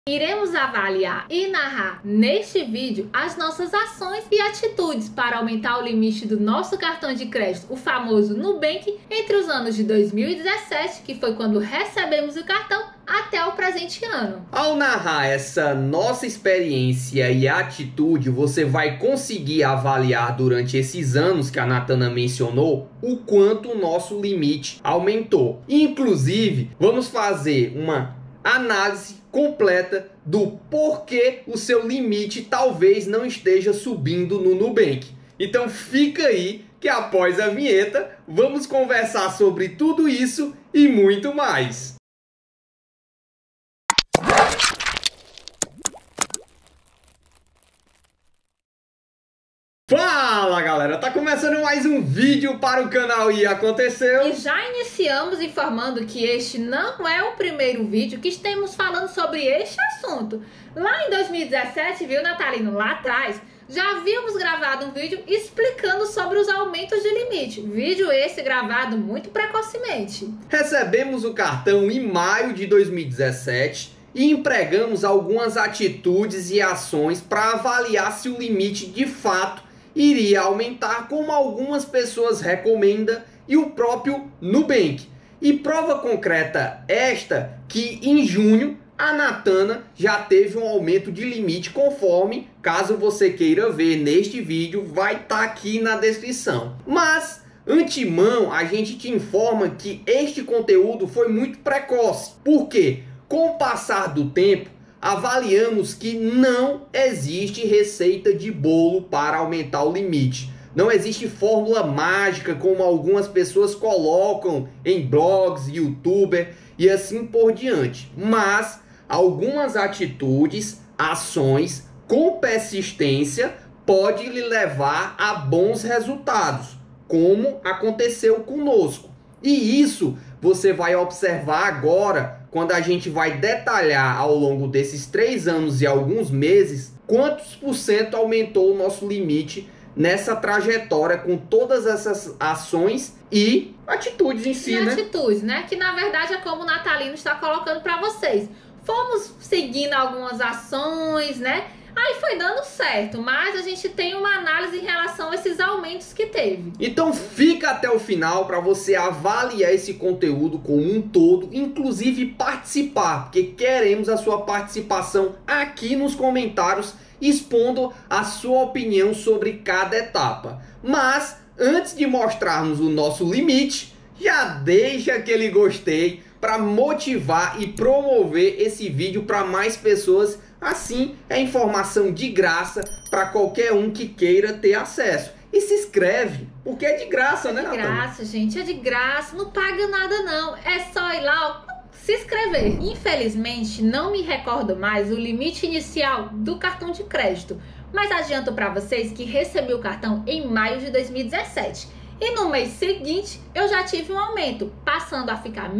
Iremos avaliar e narrar neste vídeo as nossas ações e atitudes para aumentar o limite do nosso cartão de crédito, o famoso Nubank, entre os anos de 2017, que foi quando recebemos o cartão, até o presente ano. Ao narrar essa nossa experiência e atitude, você vai conseguir avaliar durante esses anos que a Natana mencionou o quanto o nosso limite aumentou. Inclusive, vamos fazer uma análise completa do porquê o seu limite talvez não esteja subindo no Nubank. Então fica aí que após a vinheta vamos conversar sobre tudo isso e muito mais. Fala galera, tá começando mais um vídeo para o canal E Aconteceu. E já iniciamos informando que este não é o primeiro vídeo que estamos falando sobre este assunto. Lá em 2017, viu, Natalino, lá atrás, já havíamos gravado um vídeo explicando sobre os aumentos de limite. Vídeo esse gravado muito precocemente. Recebemos o cartão em maio de 2017 e empregamos algumas atitudes e ações para avaliar se o limite de fato iria aumentar, como algumas pessoas recomendam e o próprio Nubank. E prova concreta esta que em junho a Natana já teve um aumento de limite, conforme, caso você queira ver neste vídeo, vai estar aqui na descrição. Mas antemão a gente te informa que este conteúdo foi muito precoce. Por quê? Com o passar do tempo, avaliamos que não existe receita de bolo para aumentar o limite. Não existe fórmula mágica como algumas pessoas colocam em blogs, youtuber e assim por diante. Mas algumas atitudes, ações com persistência pode lhe levar a bons resultados, como aconteceu conosco. E isso você vai observar agora, quando a gente vai detalhar ao longo desses 3 anos e alguns meses, quantos % aumentou o nosso limite nessa trajetória com todas essas ações e atitudes em si, né? Atitudes, né? Que na verdade é como o Natalino está colocando para vocês. Fomos seguindo algumas ações, né? Aí foi dando certo, mas a gente tem uma análise em relação a esses aumentos que teve. Então fica até o final para você avaliar esse conteúdo como um todo, inclusive participar, porque queremos a sua participação aqui nos comentários, expondo a sua opinião sobre cada etapa. Mas antes de mostrarmos o nosso limite, já deixa aquele gostei para motivar e promover esse vídeo para mais pessoas. Assim é informação de graça para qualquer um que queira ter acesso. E se inscreve, porque é de graça, né, Natana? É de graça, gente, é de graça, não paga nada não. É só ir lá, ó, se inscrever. Infelizmente, não me recordo mais o limite inicial do cartão de crédito, mas adianto para vocês que recebi o cartão em maio de 2017. E no mês seguinte, eu já tive um aumento, passando a ficar R$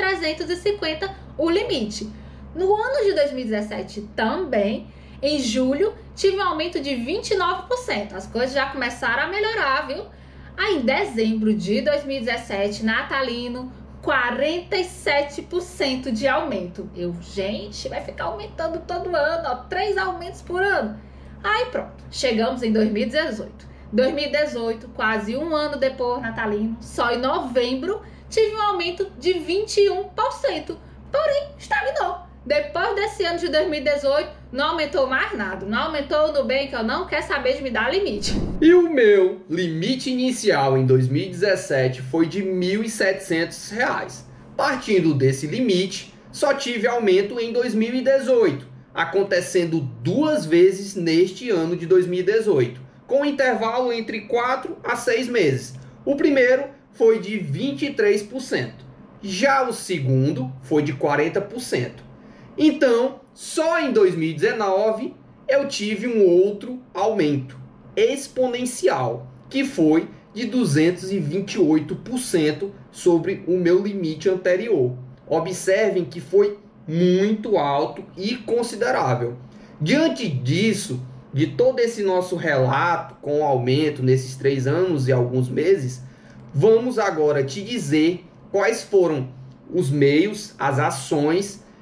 1.350 o limite. No ano de 2017 também, em julho, tive um aumento de 29%. As coisas já começaram a melhorar, viu? Aí em dezembro de 2017, Natalino, 47% de aumento. Gente, vai ficar aumentando todo ano, ó, 3 aumentos por ano. Aí pronto, chegamos em 2018. 2018, quase um ano depois, Natalino, só em novembro, tive um aumento de 21%. Porém, estagnou. Depois desse ano de 2018, não aumentou mais nada. Não aumentou o Nubank, eu não quero saber de me dar limite. E o meu limite inicial em 2017 foi de R$ 1.700. Partindo desse limite, só tive aumento em 2018, acontecendo 2 vezes neste ano de 2018, com intervalo entre 4 a 6 meses. O primeiro foi de 23%. Já o segundo foi de 40%. Então, só em 2019 eu tive um outro aumento exponencial, que foi de 228% sobre o meu limite anterior. Observem que foi muito alto e considerável. Diante disso, de todo esse nosso relato com o aumento nesses 3 anos e alguns meses, vamos agora te dizer quais foram os meios, as ações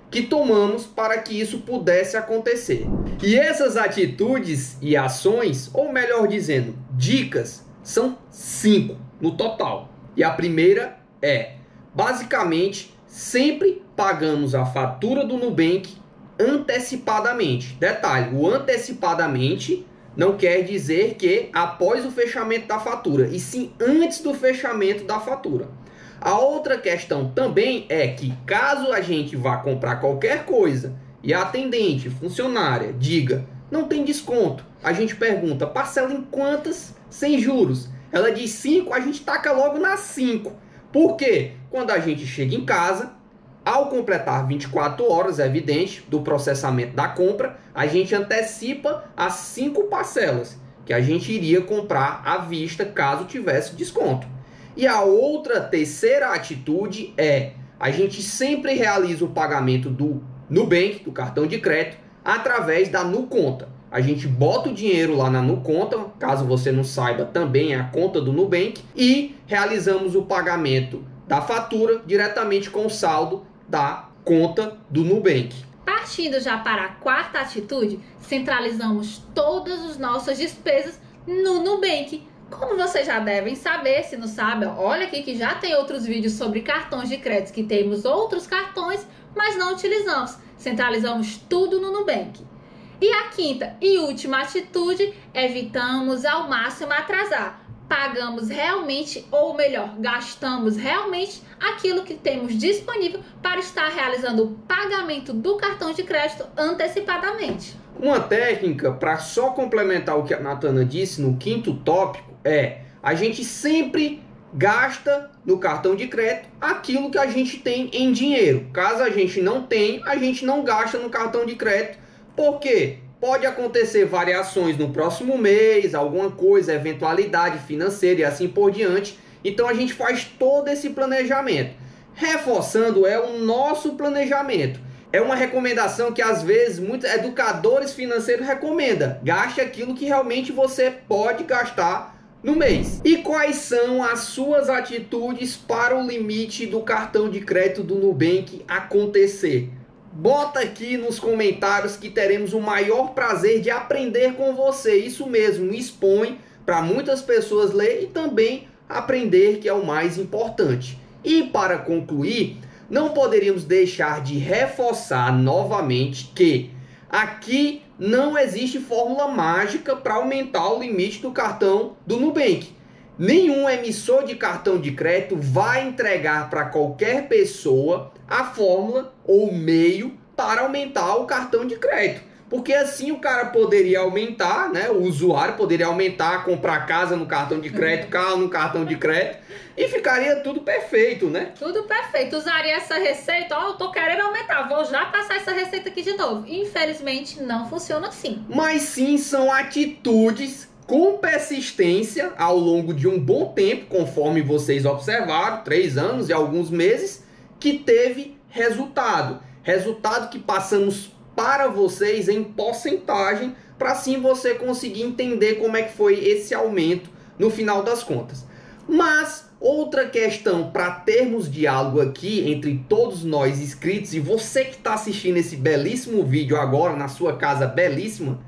que tomamos para que isso pudesse acontecer. E essas atitudes e ações, ou melhor dizendo, dicas, são 5 no total. E a primeira é, basicamente, sempre pagamos a fatura do Nubank antecipadamente. Detalhe, o antecipadamente não quer dizer que após o fechamento da fatura, e sim antes do fechamento da fatura. A outra questão também é que caso a gente vá comprar qualquer coisa e a atendente, funcionária, diga, não tem desconto, a gente pergunta, parcela em quantas sem juros? Ela diz 5, a gente taca logo nas 5. Por quê? Quando a gente chega em casa, ao completar 24 horas, é evidente, do processamento da compra, a gente antecipa as 5 parcelas que a gente iria comprar à vista caso tivesse desconto. E a outra terceira atitude é, a gente sempre realiza o pagamento do Nubank, do cartão de crédito, através da NuConta. A gente bota o dinheiro lá na NuConta, caso você não saiba, também é a conta do Nubank, e realizamos o pagamento da fatura diretamente com o saldo da conta do Nubank. Partindo já para a quarta atitude, centralizamos todas as nossas despesas no Nubank. Como vocês já devem saber, se não sabem, olha aqui que já tem outros vídeos sobre cartões de crédito, que temos outros cartões, mas não utilizamos. Centralizamos tudo no Nubank. E a quinta e última atitude, evitamos ao máximo atrasar. Pagamos realmente, ou melhor, gastamos realmente aquilo que temos disponível para estar realizando o pagamento do cartão de crédito antecipadamente. Uma técnica para só complementar o que a Natana disse no quinto tópico é, a gente sempre gasta no cartão de crédito aquilo que a gente tem em dinheiro. Caso a gente não tenha, a gente não gasta no cartão de crédito. Por quê? Pode acontecer variações no próximo mês, alguma coisa, eventualidade financeira e assim por diante. Então a gente faz todo esse planejamento. Reforçando, é o nosso planejamento. É uma recomendação que às vezes muitos educadores financeiros recomendam. Gaste aquilo que realmente você pode gastar no mês. E quais são as suas atitudes para o limite do cartão de crédito do Nubank acontecer? Bota aqui nos comentários que teremos o maior prazer de aprender com você. Isso mesmo, expõe para muitas pessoas ler e também aprender, que é o mais importante. E para concluir, não poderíamos deixar de reforçar novamente que aqui não existe fórmula mágica para aumentar o limite do cartão do Nubank. Nenhum emissor de cartão de crédito vai entregar para qualquer pessoa a fórmula ou meio para aumentar o cartão de crédito. Porque assim o cara poderia aumentar, né? O usuário poderia aumentar, comprar casa no cartão de crédito, carro no cartão de crédito e ficaria tudo perfeito, né? Tudo perfeito. Usaria essa receita, ó, eu tô querendo aumentar, vou já passar essa receita aqui de novo. Infelizmente não funciona assim. Mas sim são atitudes com persistência ao longo de um bom tempo, conforme vocês observaram, 3 anos e alguns meses, que teve resultado. Resultado que passamos para vocês em porcentagem, para assim você conseguir entender como é que foi esse aumento no final das contas. Mas outra questão para termos diálogo aqui entre todos nós inscritos e você que está assistindo esse belíssimo vídeo agora na sua casa belíssima,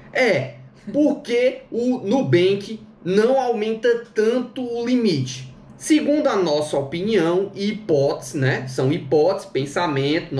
é por que o Nubank não aumenta tanto o limite? Segundo a nossa opinião e hipótese, né? São hipóteses, pensamento,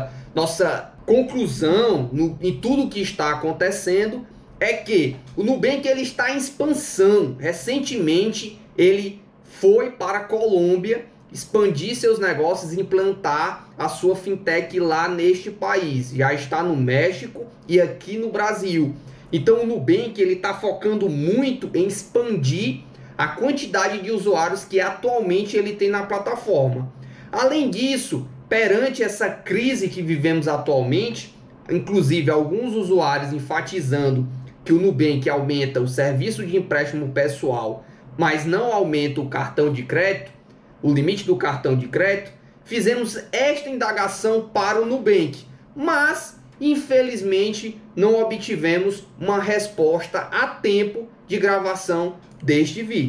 nossa conclusão em tudo que está acontecendo é que o Nubank ele está em expansão. Recentemente ele foi para a Colômbia expandir seus negócios e implantar a sua fintech lá neste país. Já está no México e aqui no Brasil. Então o Nubank ele está focando muito em expandir a quantidade de usuários que atualmente ele tem na plataforma. Além disso, perante essa crise que vivemos atualmente, inclusive alguns usuários enfatizando que o Nubank aumenta o serviço de empréstimo pessoal, mas não aumenta o cartão de crédito, o limite do cartão de crédito, fizemos esta indagação para o Nubank, mas infelizmente não obtivemos uma resposta a tempo de gravação deste vídeo.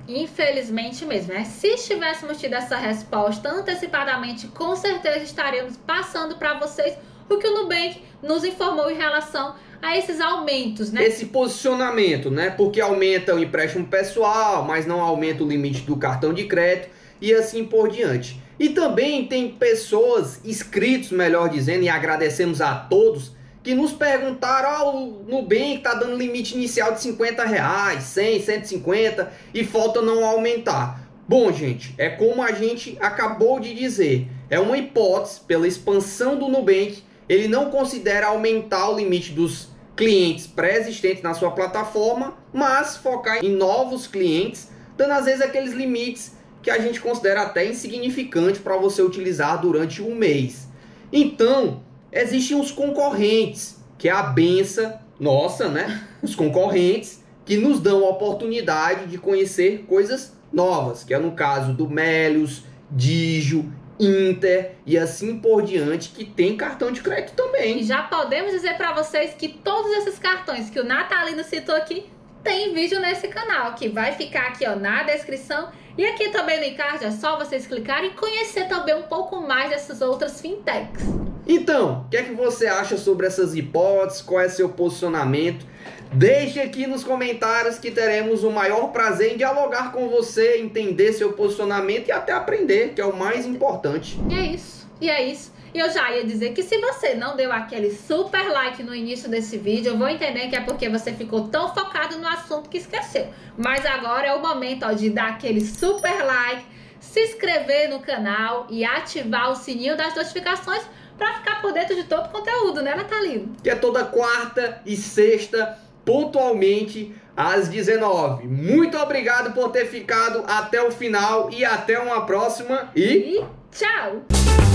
Infelizmente mesmo, né? Se tivéssemos tido essa resposta antecipadamente, com certeza estaríamos passando para vocês o que o Nubank nos informou em relação a esses aumentos, né? Esse posicionamento, né? Porque aumenta o empréstimo pessoal, mas não aumenta o limite do cartão de crédito e assim por diante. E também tem pessoas, inscritos, melhor dizendo, e agradecemos a todos, que nos perguntaram, o Nubank tá dando limite inicial de R$50, 100, 150 e falta não aumentar. Bom, gente, é como a gente acabou de dizer, é uma hipótese pela expansão do Nubank, ele não considera aumentar o limite dos clientes pré-existentes na sua plataforma, mas focar em novos clientes, dando às vezes aqueles limites que a gente considera até insignificante para você utilizar durante um mês. Então, existem os concorrentes, que é a benção nossa, né? Os concorrentes que nos dão a oportunidade de conhecer coisas novas, que é no caso do Melius, Digio, Inter e assim por diante, que tem cartão de crédito também. E já podemos dizer para vocês que todos esses cartões que o Natalino citou aqui tem vídeo nesse canal, que vai ficar aqui, ó, na descrição. E aqui também no card é só vocês clicarem e conhecer também um pouco mais dessas outras fintechs. Então, o que é que você acha sobre essas hipóteses? Qual é seu posicionamento? Deixe aqui nos comentários que teremos o maior prazer em dialogar com você, entender seu posicionamento e até aprender, que é o mais importante. E é isso. E eu já ia dizer que se você não deu aquele super like no início desse vídeo, eu vou entender que é porque você ficou tão focado no assunto que esqueceu. Mas agora é o momento, ó, de dar aquele super like, se inscrever no canal e ativar o sininho das notificações para ficar por dentro de todo o conteúdo, né, Natalino? Que é toda quarta e sexta, pontualmente às 19. Muito obrigado por ter ficado até o final e até uma próxima e tchau!